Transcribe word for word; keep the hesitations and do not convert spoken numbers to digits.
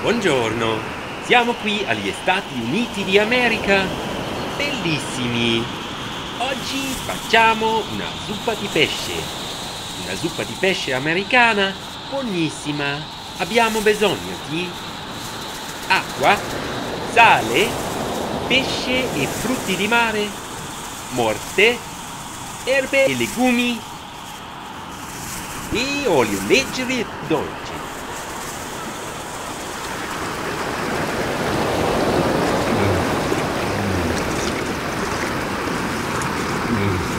Buongiorno, siamo qui agli Stati Uniti di America. Bellissimi! Oggi facciamo una zuppa di pesce. Una zuppa di pesce americana buonissima. Abbiamo bisogno di acqua, sale, pesce e frutti di mare, morte, erbe e legumi e olio leggero e dolce. Mm.